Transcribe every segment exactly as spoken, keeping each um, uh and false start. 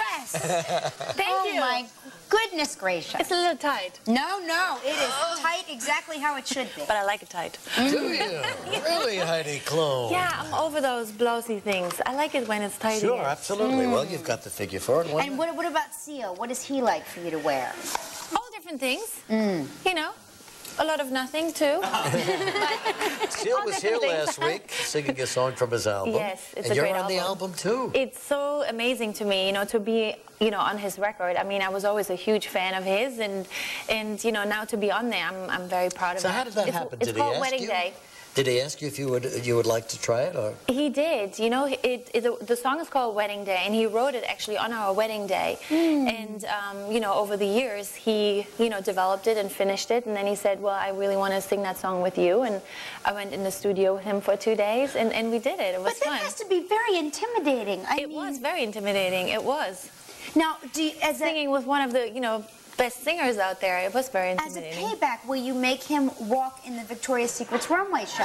dress. Thank oh you. Oh my goodness gracious. It's a little tight. No, no, it is tight exactly how it should be. But I like it tight. Do you? Really, Heidi Klum? Yeah, I'm over those blousy things. I like it when it's tight. Sure, again. absolutely. Mm. Well, you've got the figure for it. And what, what about Seal? What does he like for you to wear? All different things. Mm. You know, a lot of nothing, too. Seal was here last week singing a song from his album. Yes, it's and a you're great on album. the album, too. It's so amazing to me, you know, to be, you know, on his record. I mean, I was always a huge fan of his, and, and you know, now to be on there, I'm, I'm very proud of it. So how did that it's, happen? It's did called he ask Wedding you? Day. Did he ask you if you would you would like to try it, or? He did. You know, it, it, the, the song is called Wedding Day, and he wrote it actually on our wedding day. Mm. And um, you know, over the years, he you know developed it and finished it, and then he said, "Well, I really want to sing that song with you." And I went in the studio with him for two days, and, and we did it. It was but that fun. has to be very intimidating. I it mean... was very intimidating. It was. Now, do you, as singing a, with one of the you know. best singers out there. It was very intimidating. As a payback, will you make him walk in the Victoria's Secret's runway show?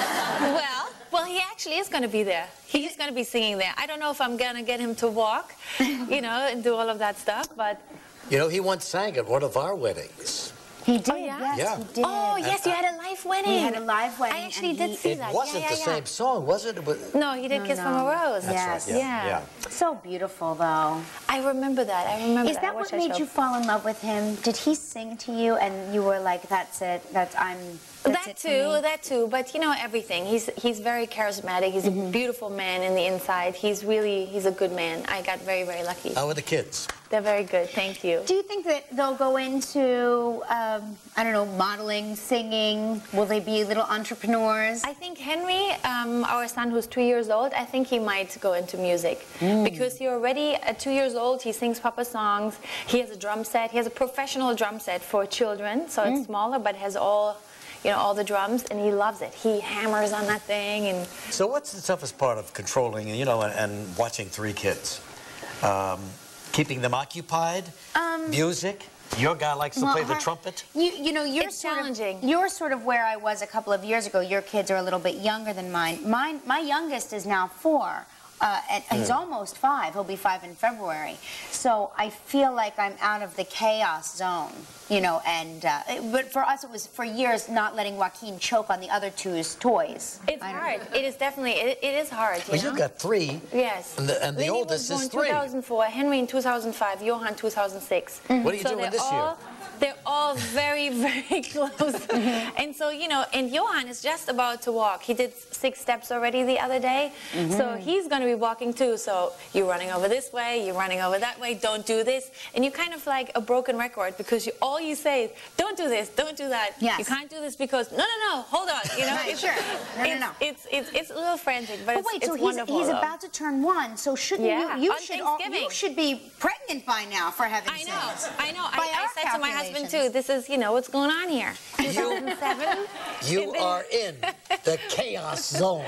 Well, well, he actually is going to be there. He's going to be singing there. I don't know if I'm going to get him to walk, you know, and do all of that stuff, but... You know, he once sang at one of our weddings. He did, oh, yeah? yes, yeah. he did. Oh, yes, you had a live wedding. He had a live wedding. I actually and did he, see it that. It wasn't yeah, yeah, the yeah. same song, was it? it was... No, he did no, Kiss no. from a Rose. Yes. Right, yeah. yeah. So beautiful, though. I remember that. I remember Is that. that I what wish I made showed. you fall in love with him? Did he sing to you and you were like, that's it, that's, I'm... That's that it too, for me? that too, but you know everything. He's he's very charismatic. He's Mm-hmm. a beautiful man in the inside. He's really he's a good man. I got very very lucky. How are the kids? They're very good. Thank you. Do you think that they'll go into, um, I don't know, modeling, singing? Will they be little entrepreneurs? I think Henry, um, our son who's two years old, I think he might go into music. Mm. Because he already, at two years old, he sings Papa songs. He has a drum set. He has a professional drum set for children, so Mm. it's smaller, but has all, you know, all the drums, and he loves it. He hammers on that thing. And So what's the toughest part of controlling, you know, and, and watching three kids? Um, keeping them occupied? Um, Music? Your guy likes to well, play the her- trumpet? You, you know, you're It's sort challenging. Of, you're sort of where I was a couple of years ago. Your kids are a little bit younger than mine. Mine, my youngest is now four. Uh, and he's Mm. almost five. He'll be five in February. So I feel like I'm out of the chaos zone, you know. And uh, it, but for us, it was for years not letting Joaquin choke on the other two's toys. it's I don't hard. know. It is definitely, it, it is hard, you Well, know? you've got three. Yes. And the, and the Lily oldest was is born three. two thousand four, Henry in two thousand five, Johan two thousand six. Mm-hmm. What are you so doing they're this year? all, They're all very, very close. And so, you know, and Johan is just about to walk. He did six steps already the other day. Mm-hmm. So he's going to be walking too. So you're running over this way, you're running over that way, don't do this. And you're kind of like a broken record because you, all you say is, don't do this, don't do that. Yes. You can't do this because, no, no, no, hold on. You know, Right, it's, sure. No, no, it's, no. It's, it's, it's a little frantic, but, But it's, wait, it's so he's, wonderful. he's though. about to turn one. So shouldn't Yeah, you? You on should. All, you Thanksgiving. should be pregnant by now, for heaven's I sake. know, I know. By I, I our said to my husband calculations. too, this is, you know, what's going on here? two thousand seven? You are in the chaos zone.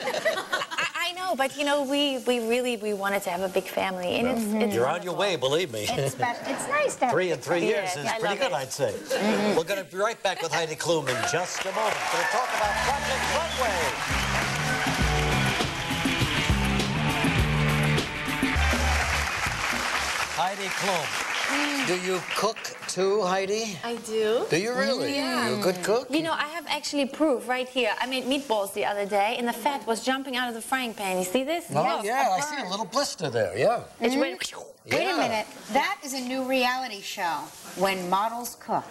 I, I know, but you know, we, we really, we wanted to have a big family, and it's, it's You're on your wonderful. way, believe me. It's, spe- it's nice to have Three in three years Yes, is I pretty love good, it. I'd say. We're going to be right back with Heidi Klum in just a moment. Going to talk about Project Runway. Heidi Klum. Do you cook too, Heidi? I do. Do you really? Yeah. You a good cook? You know, I have actually proof right here. I made meatballs the other day, and the fat was jumping out of the frying pan. You see this? Oh, Yes, yeah, a I see a burn. little blister there, yeah. It's ready. Wait Yeah. a minute. That is a new reality show. When models cook.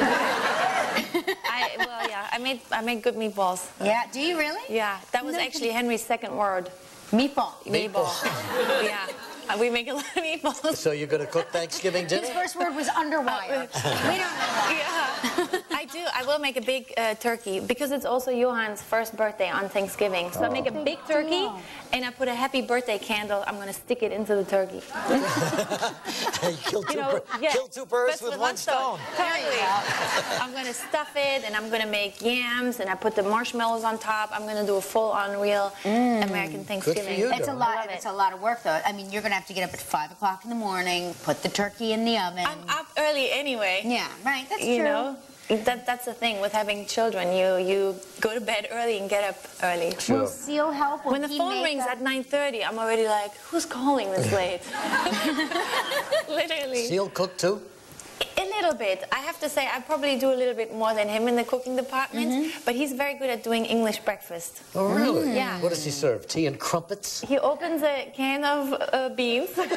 I, well, yeah, I made, I made good meatballs. Yeah. Do you really? Yeah, that was No, actually Henry's second word. Meatball. Meatball. Yeah, Uh, we make a lot of meatballs. So you're going to cook Thanksgiving dinner? His first word was underwire. we don't know. Yeah, I do. I will make a big uh, turkey because it's also Johan's first birthday on Thanksgiving. So I make a Big big turkey deal. and I put a happy birthday candle. I'm going to stick it into the turkey. kill, two You know, bir- yeah, kill two birds that's with one stone. Totally. I'm going to stuff it and I'm going to make yams and I put the marshmallows on top. I'm going to do a full-on real American Thanksgiving. you, It's a I lot. love It's it. a lot of work, though. I mean, you're gonna have to get up at five o'clock in the morning, put the turkey in the oven. I'm up early anyway. Yeah, right. That's You true. know? that, that's the thing with having children. You you go to bed early and get up early. Sure. Will Seal help? Will When the he phone make rings a- at nine thirty, I'm already like, who's calling this late? Literally. Seal cook too? A little bit. I have to say, I probably do a little bit more than him in the cooking department, Mm-hmm. but he's very good at doing English breakfast. Oh, really? Yeah. What does he serve? Tea and crumpets? He opens a can of uh, beans. Right,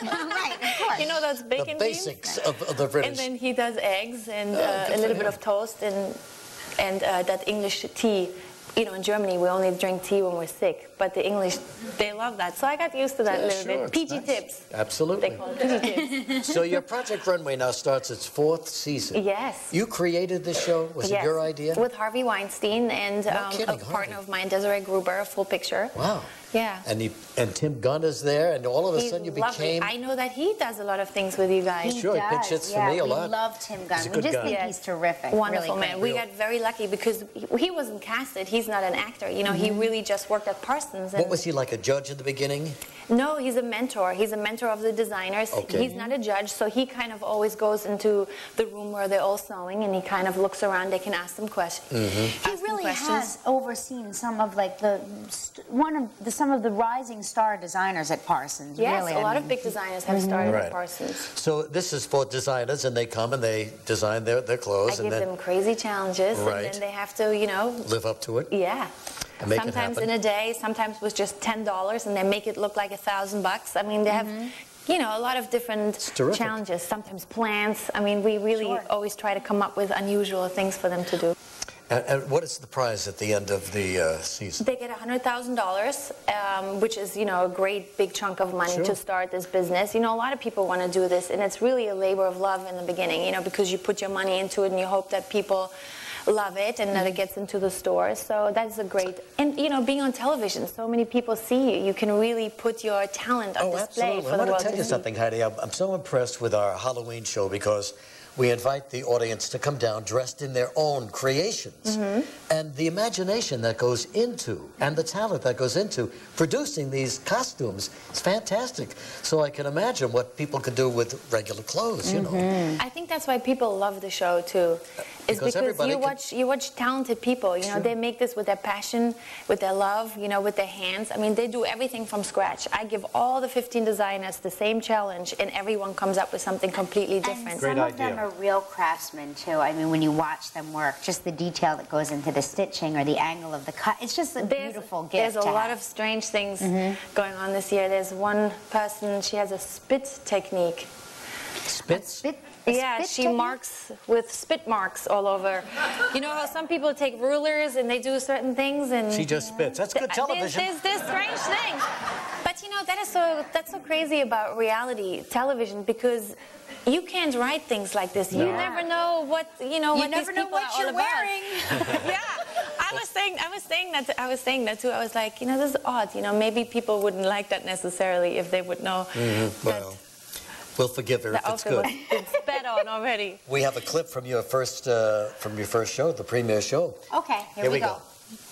of course. You know those The bacon beans? basics of, of the British. And then he does eggs and Oh, uh, good a little for bit him. of toast and and uh, that English tea. You know, in Germany we only drink tea when we're sick, but the English, they love that. So I got used to that Yeah, a little sure, bit. it's P G nice. tips. Absolutely. They call it P G tips. So your Project Runway now starts its fourth season. Yes. You created this show? Was Yes. it your idea? With Harvey Weinstein and No um, kidding, a partner Harvey. of mine, Desiree Gruber, Full Picture. Wow. Yeah. And he, and Tim Gunn is there, and all of a He's sudden you lovely. became... I know that he does a lot of things with you guys. He Sure, he does, pinch hits for yeah, me a lot. We love Tim Gunn. He's a We good just guy. think Yes. he's terrific. Wonderful really man. great. We got very lucky because he, he wasn't casted. He's not an actor. You know, he really just worked at Parsons. And What was he, like a judge in the beginning? No, he's a mentor. He's a mentor of the designers. Okay. He's not a judge, so he kind of always goes into the room where they're all sewing, and he kind of looks around. They can ask them questions. Mm-hmm. He really has overseen some of like the st- one of the some of the rising star designers at Parsons. Yes, really, a I lot mean, of big designers have started Right. at Parsons. So this is for designers, and they come and they design their, their I clothes, give and then them crazy challenges, Right. and then they have to, you know, live up to it. yeah. And make it Sometimes happen. in a day, sometimes with just ten dollars, and they make it look like a thousand bucks. I mean, they have, you know, a lot of different terrific. challenges. Sometimes plants. I mean, we really Sure. always try to come up with unusual things for them to do. And, and what is the prize at the end of the uh, season? They get one hundred thousand dollars, um, which is, you know, a great big chunk of money Sure. to start this business. You know, a lot of people want to do this, and it's really a labor of love in the beginning, you know, because you put your money into it and you hope that people love it and that it gets into the stores. So that's a great, and you know, being on television, so many people see you. You can really put your talent on Oh, display absolutely. for I the want world to tell to you see. something, Heidi. I'm, I'm so impressed with our Halloween show because we invite the audience to come down dressed in their own creations. Mm-hmm. And the imagination that goes into, and the talent that goes into producing these costumes is fantastic. So I can imagine what people could do with regular clothes, you know. I think that's why people love the show too. Is Because because, everybody you can- watch you watch talented people. You know, Sure. they make this with their passion, with their love. You know, with their hands. I mean, they do everything from scratch. I give all the fifteen designers the same challenge, and everyone comes up with something completely different. And Great some of idea. them are real craftsmen too. I mean, when you watch them work, just the detail that goes into the stitching or the angle of the cut, it's just a There's, beautiful gift. there's a to lot have. of strange things going on this year. There's one person, she has a spit technique. Spits? Spit- a Yeah, spit she technique? marks with spit marks all over. You know how some people take rulers and they do certain things and She just spits. That's good Th- television. There's, there's, there's strange things. But you know, that is so that's so crazy about reality television because you can't write things like this. You No. never know what you know You what never these know people what are you're all about. wearing. Yeah. I was saying I was saying that I was saying that too. I was like, you know, this is odd. You know, maybe people wouldn't like that necessarily if they would know that Well, we'll forgive her the if it's outfit good. was been sped on already. We have a clip from your first uh, from your first show, the premiere show. Okay, here, Here we, we go. go.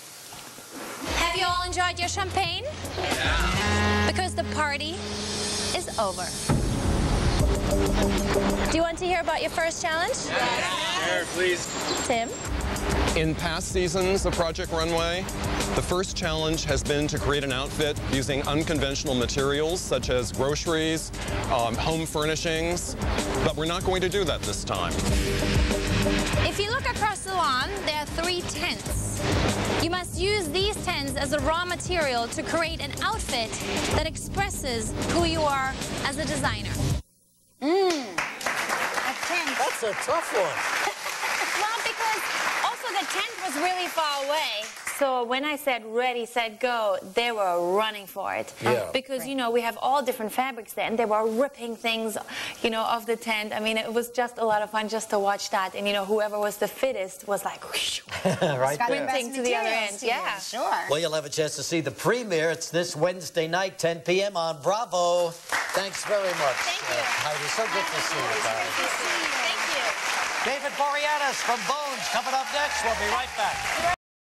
Have you all enjoyed your champagne? Yeah. Because the party is over. Do you want to hear about your first challenge? Sure, please. Tim? In past seasons of Project Runway, the first challenge has been to create an outfit using unconventional materials such as groceries, um, home furnishings, but we're not going to do that this time. If you look across the lawn, there are three tents. You must use these tents as a raw material to create an outfit that expresses who you are as a designer. Mmm. A tent. That's a tough one. Well, because also the tent was really far away. So when I said ready, set, go, they were running for it. Yeah. Because, you know, we have all different fabrics there, and they were ripping things, you know, off the tent. I mean, it was just a lot of fun just to watch that. And, you know, whoever was the fittest was like, whoosh, right Got the there. best Sprinting to the other materials end, to yeah. use, Sure. Well, you'll have a chance to see the premiere. It's this Wednesday night, ten p m on Bravo. Thanks very much. Thank you. Uh, Heidi, so good to see you guys. Thank you. David Boreanaz from Bones coming up next. We'll be right back.